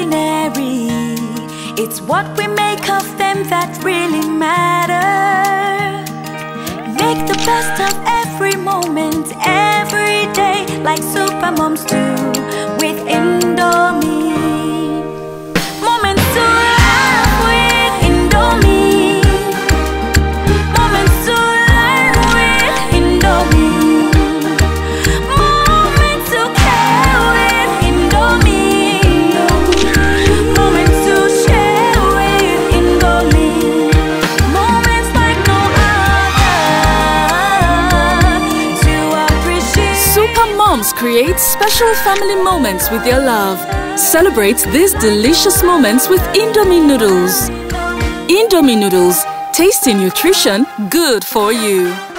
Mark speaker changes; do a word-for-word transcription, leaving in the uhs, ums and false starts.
Speaker 1: ordinary. It's what we make of them that really matter. Make the best of every moment, every day, like super moms do with Indomie. Moments to laugh with Indomie. Moments to learn with Indomie. Moments to care with Indomie. Moments to share with Indomie. Moments like no other to appreciate.
Speaker 2: Super Moms create special family moments with your love. Celebrate these delicious moments with Indomie noodles. Indomie noodles, tasty nutrition, good for you.